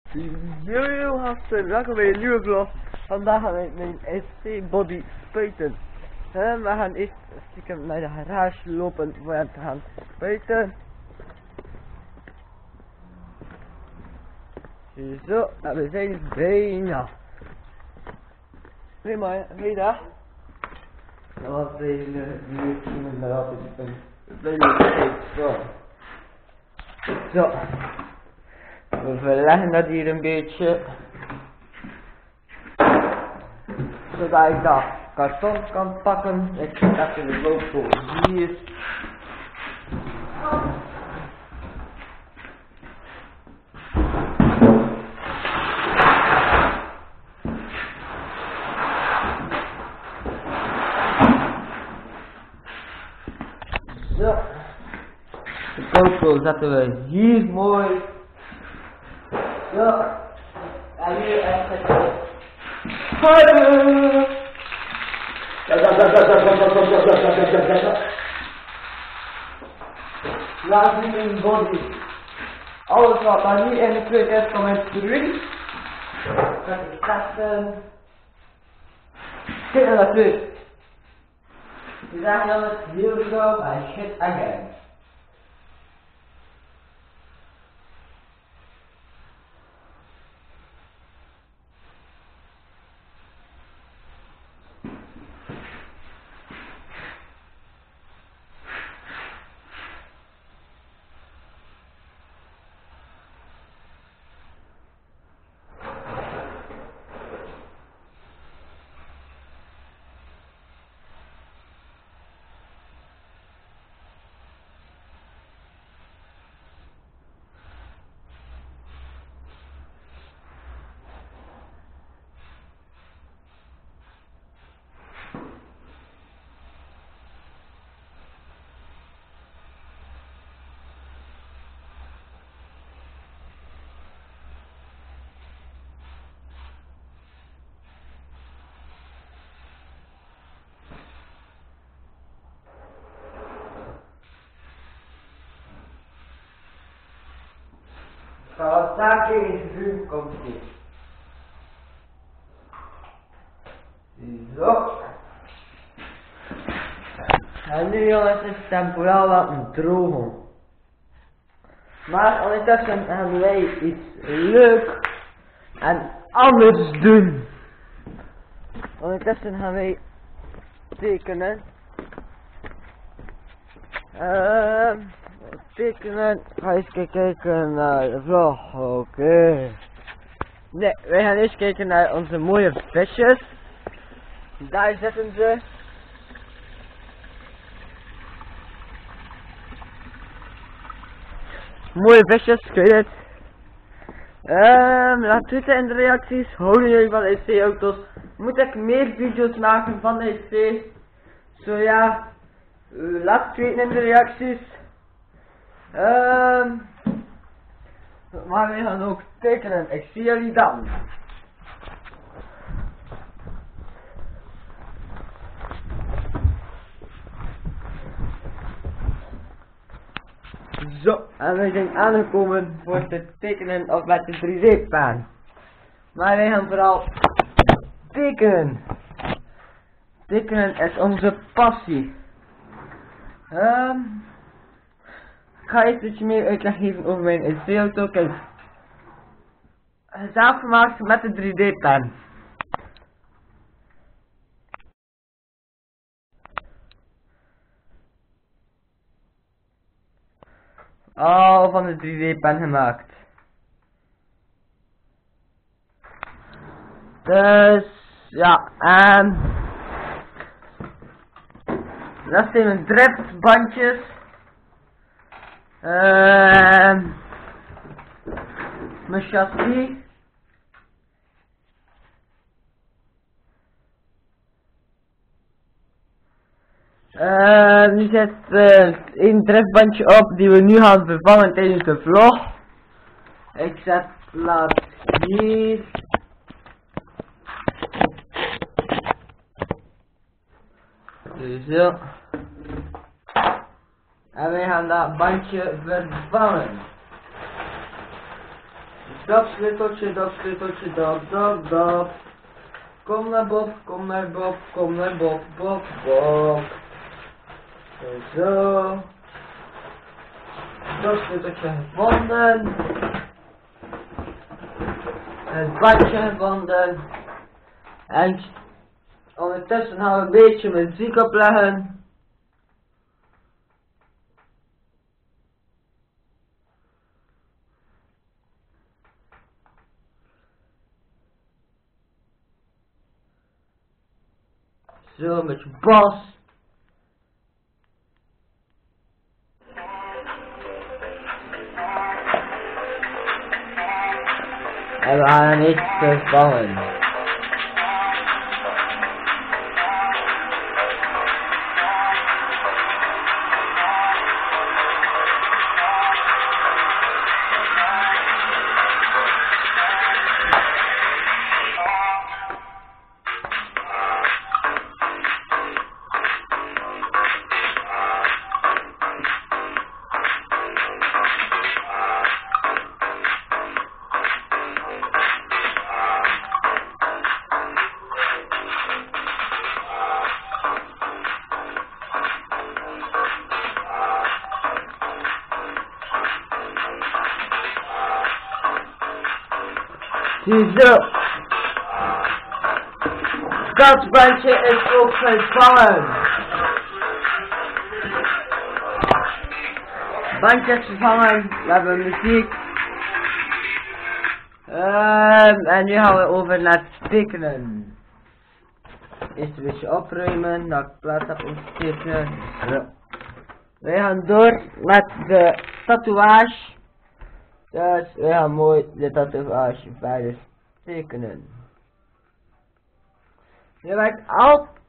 Yo gasten, welkom bij een nieuwe vlog. Vandaag gaan we mijn SC body spuiten. We gaan eerst stiekem naar de garage lopen voor hem te gaan spuiten. Zo, en we zijn bijna. Goeiedag. Dat was de minuutje met de altijd een zo. Zo. We verleggen dat hier een beetje, zodat ik dat karton kan pakken. Ik zet even de logo hier. Zo. De GoPro zetten we hier mooi. Zo, en hier even. Laat nu in body. Alles wat daar niet in de klik is, komt terug. Kan ik testen. Kijk naar dat terug. We zeggen dan het heel zo, maar shit again. Kawasaki is groen komt dit. Zo. En nu jongens is het temporaal laten drogen. Maar ondertussen gaan wij iets leuk en anders doen. Ondertussen gaan wij tekenen. Tekenen, ga eens kijken naar de vlog, oké. Nee, wij gaan eerst kijken naar onze mooie visjes. Daar zitten ze. Mooie visjes, kun je het? Laat weten in de reacties, houden jullie van SC-auto's? Moet ik meer video's maken van de SC? Zo ja, laat het weten in de reacties. Maar we gaan ook tekenen. Ik zie jullie dan. Zo, en we zijn aangekomen voor te tekenen of met de 3D-pen. Maar wij gaan vooral tekenen. Tekenen is onze passie. Ik ga even iets meer uitleg geven over mijn SC-auto. Kijk, zelf gemaakt met de 3D-pen. Al van de 3D-pen gemaakt. Dus ja, dat zijn mijn driftbandjes. Mijn chassis. Nu zit een driftbandje op die we nu gaan vervangen tijdens de vlog. Ik zet plaats hier. Zo. En wij gaan dat bandje vervangen. Dap, sleuteltje, dap. Kom naar Bob, kom naar Bob, kom naar Bob, Bob. Zo. Dat sleuteltje gevonden. Het bandje gevonden. En ondertussen gaan we een beetje muziek opleggen. Zo, met je bas. En we gaan iets vervangen. Ziezo. Dat bandje is ook vervangen. Bandje is vervangen. We hebben muziek. En nu gaan we over naar het tekenen. Eerst een beetje opruimen. Dat ik plaats heb om te tekenen. Zo. Wij gaan door met de tatoeage. Dus we gaan mooi de tatoeage verder tekenen. Je werkt altijd